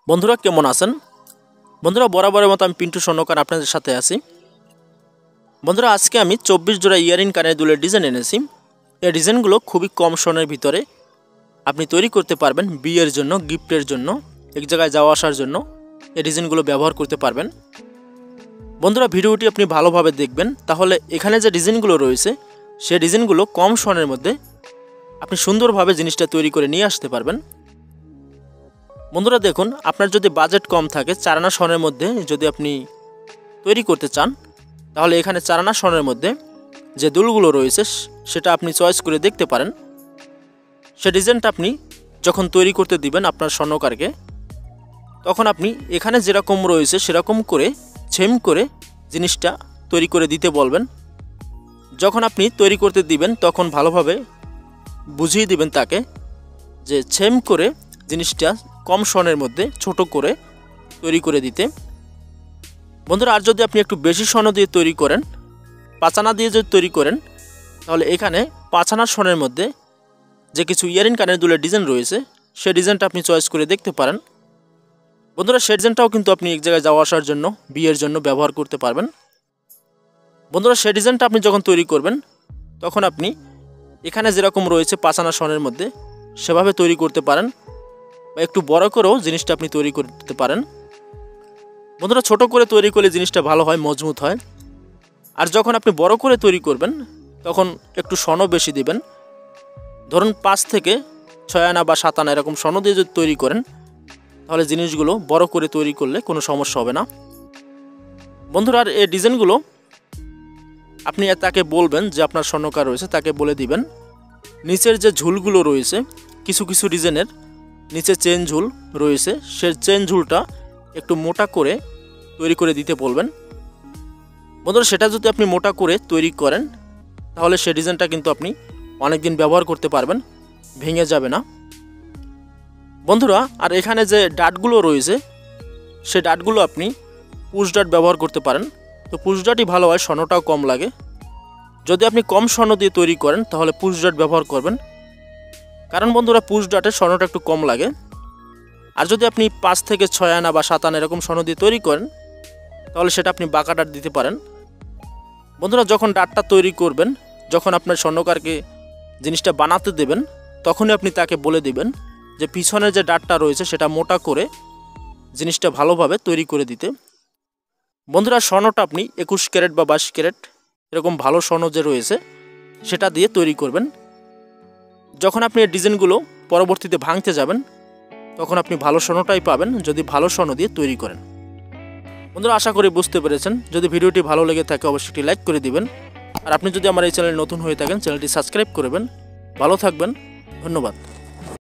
বন্ধুরা কেমন আছেন? বন্ধুরা বরাবরের মতো আমি পিন্টু স্বর্ণকার আপনাদের সাথে আছি। বন্ধুরা আজকে আমি 24 জোড়া ইয়ারিং কানের দুলের ডিজাইন এনেছি। এই ডিজাইনগুলো খুবই কম সময়ের ভিতরে আপনি তৈরি করতে পারবেন। বিয়ের জন্য, গিফটের জন্য, এক জায়গায় যাওয়া আসার জন্য এই ডিজাইনগুলো ব্যবহার করতে পারবেন। বন্ধুরা ভিডিওটি আপনি ভালোভাবে দেখবেন, তাহলে এখানে যে ডিজাইনগুলো রয়েছে সেই ডিজাইনগুলো কম সময়ের মধ্যে আপনি সুন্দরভাবে জিনিসটা তৈরি করে নিয়ে আসতে পারবেন। বন্ধুরা দেখুন, আপনার যদি বাজেট কম থাকে, 4 আনা স্বর্ণের মধ্যে যদি আপনি তৈরি করতে চান, তাহলে এখানে 4 আনা স্বর্ণের মধ্যে যে দুলগুলো রয়েছে সেটা আপনি চয়েস করে দেখতে পারেন। সে ডিজাইনটা আপনি যখন তৈরি করতে দিবেন আপনার স্বর্ণকারকে, তখন আপনি এখানে যেরকম রয়েছে সেরকম করে সেম করে জিনিসটা তৈরি করে দিতে বলবেন। যখন আপনি তৈরি করতে দিবেন তখন ভালোভাবে বুঝিয়ে দিবেন তাকে যে সেম করে জিনিসটা কম স্বর্ণের মধ্যে ছোট করে তৈরি করে দিতে। বন্ধুরা আর যদি আপনি একটু বেশি স্বর্ণ দিয়ে তৈরি করেন, 5 আনা দিয়ে যদি তৈরি করেন, তাহলে এখানে 5 আনা স্বর্ণের মধ্যে যে কিছু ইয়ারিং কানের দুলের ডিজাইন রয়েছে সেই ডিজাইনটা আপনি চয়েস করে দেখতে পারেন। বন্ধুরা সেই ডিজাইনটাও কিন্তু আপনি এক জায়গায় যাওয়া আসার জন্য, বিয়ের জন্য ব্যবহার করতে পারবেন। বন্ধুরা সেই ডিজাইনটা আপনি যখন তৈরি করবেন তখন আপনি এখানে যেরকম রয়েছে 5 আনা স্বর্ণের মধ্যে সেভাবে তৈরি করতে পারেন, বা একটু বড় করেও জিনিসটা আপনি তৈরি করতে পারেন। বন্ধুরা ছোট করে তৈরি করলে জিনিসটা ভালো হয়, মজবুত হয়। আর যখন আপনি বড় করে তৈরি করবেন তখন একটু স্বর্ণ বেশি দিবেন। ধরুন 5 থেকে 6 আনা বা 7 আনা এরকম স্বর্ণ দিয়ে যদি তৈরি করেন, তাহলে জিনিসগুলো বড় করে তৈরি করলে কোনো সমস্যা হবে না। বন্ধুরা আর এই ডিজাইনগুলো আপনি তাকে বলবেন যে আপনার স্বর্ণকার রয়েছে, তাকে বলে দিবেন নিচের যে ঝুলগুলো রয়েছে, কিছু কিছু ডিজাইনের নিচে চেন ঝুল রয়েছে, সেই চেন ঝুলটা একটু মোটা করে তৈরি করে দিতে বলবেন। বন্ধুরা সেটা যদি আপনি মোটা করে তৈরি করেন তাহলে সেই ডিজাইনটা কিন্তু আপনি অনেক দিন ব্যবহার করতে পারবেন, ভেঙে যাবে না। বন্ধুরা আর এখানে যে ডাটগুলো রয়েছে সেই ডাটগুলো আপনি পুশ ডাট ব্যবহার করতে পারেন। তো পুশ ডাটই ভালো হয়, স্বর্ণটাও কম লাগে। যদি আপনি কম স্বর্ণ দিয়ে তৈরি করেন তাহলে পুশ ডাট ব্যবহার করবেন, কারণ বন্ধুরা পুশ ডাটের স্বর্ণটা একটু কম লাগে। আর যদি আপনি 5 থেকে 6 আনা বা 7 আনা এরকম স্বর্ণ দিয়ে তৈরি করেন তাহলে সেটা আপনি বাঁকা ডাট দিতে পারেন। বন্ধুরা যখন ডাটটা তৈরি করবেন, যখন আপনার স্বর্ণকারকে জিনিসটা বানাতে দেবেন, তখনই আপনি তাকে বলে দিবেন যে পিছনের যে ডাটটা রয়েছে সেটা মোটা করে জিনিসটা ভালোভাবে তৈরি করে দিতে। বন্ধুরা স্বর্ণটা আপনি 21 ক্যারেট বা 22 ক্যারেট এরকম ভালো স্বর্ণ যে রয়েছে সেটা দিয়ে তৈরি করবেন। যখন আপনি এই ডিজাইনগুলো পরবর্তীতে ভাঙতে যাবেন তখন আপনি ভালো স্বর্ণটাই পাবেন যদি ভালো স্বর্ণ দিয়ে তৈরি করেন। বন্ধুরা আশা করি বুঝতে পেরেছেন। যদি ভিডিওটি ভালো লেগে থাকে অবশ্যই একটি লাইক করে দিবেন। আর আপনি যদি আমার এই চ্যানেলে নতুন হয়ে থাকেন চ্যানেলটি সাবস্ক্রাইব করবেন। ভালো থাকবেন, ধন্যবাদ।